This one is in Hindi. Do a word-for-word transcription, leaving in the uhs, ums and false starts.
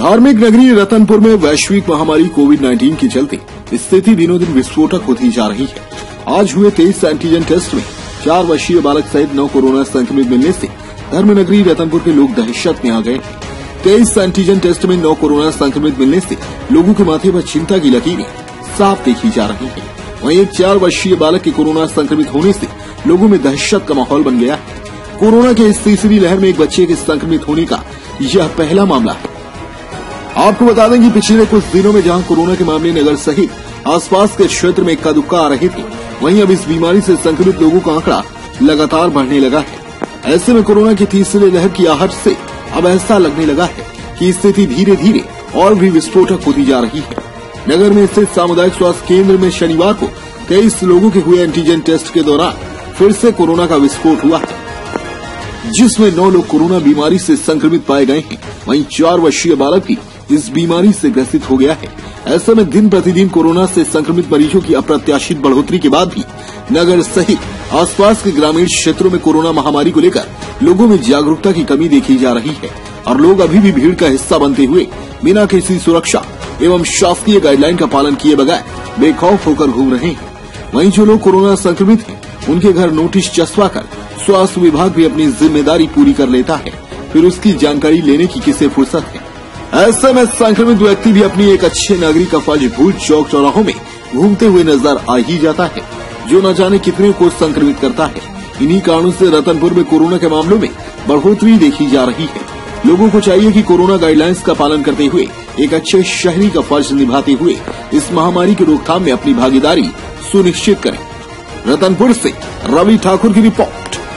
धार्मिक नगरी रतनपुर में वैश्विक महामारी कोविड उन्नीस के चलते स्थिति दिनों दिन विस्फोटक होती जा रही है। आज हुए तेईस एंटीजन टेस्ट में चार वर्षीय बालक सहित नौ कोरोना संक्रमित मिलने से धर्म नगरी रतनपुर के लोग दहशत में आ गए। तेईस एंटीजन टेस्ट में नौ कोरोना संक्रमित मिलने से लोगों के माथे पर चिंता की लकीरें साफ देखी जा रही हैं। वहीं एक चार वर्षीय बालक के कोरोना संक्रमित होने से लोगों में दहशत का माहौल बन गया है। कोरोना के इस तीसरी लहर में एक बच्चे के संक्रमित होने का यह पहला मामला है। आपको बता दें कि पिछले कुछ दिनों में जहां कोरोना के मामले नगर सहित आसपास के क्षेत्र में इक्का दुक्का आ रहे थे, वहीं अब इस बीमारी से संक्रमित लोगों का आंकड़ा लगातार बढ़ने लगा है। ऐसे में कोरोना की तीसरी लहर की आहट से अब ऐसा लगने लगा है कि स्थिति धीरे धीरे और भी विस्फोटक होती जा रही है। नगर में स्थित सामुदायिक स्वास्थ्य केंद्र में शनिवार को तेईस लोगों के हुए एंटीजन टेस्ट के दौरान फिर से कोरोना का विस्फोट हुआ है, जिसमें नौ लोग कोरोना बीमारी से संक्रमित पाए गए हैं। वहीं चार वर्षीय बालक भी इस बीमारी से ग्रसित हो गया है। ऐसे में दिन प्रतिदिन कोरोना से संक्रमित मरीजों की अप्रत्याशित बढ़ोतरी के बाद भी नगर सहित आसपास के ग्रामीण क्षेत्रों में कोरोना महामारी को लेकर लोगों में जागरूकता की कमी देखी जा रही है और लोग अभी भी भीड़ का हिस्सा बनते हुए बिना किसी सुरक्षा एवं शासकीय गाइडलाइन का पालन किए बगैर बेखौफ होकर घूम रहे हैं। वहीं जो लोग कोरोना संक्रमित हैं, उनके घर नोटिस चस्पा कर स्वास्थ्य विभाग भी अपनी जिम्मेदारी पूरी कर लेता है, फिर उसकी जानकारी लेने की किसे फुर्सत है। ऐसे में संक्रमित व्यक्ति भी अपनी एक अच्छे नागरिक का फर्ज भूल चौक चौराहों में घूमते हुए नजर आ ही जाता है, जो न जाने कितने को संक्रमित करता है। इन्हीं कारणों से रतनपुर में कोरोना के मामलों में बढ़ोतरी देखी जा रही है। लोगों को चाहिए कि कोरोना गाइडलाइंस का पालन करते हुए एक अच्छे शहरी का फर्ज निभाते हुए इस महामारी की रोकथाम में अपनी भागीदारी सुनिश्चित करें। रतनपुर से रवि ठाकुर की रिपोर्ट।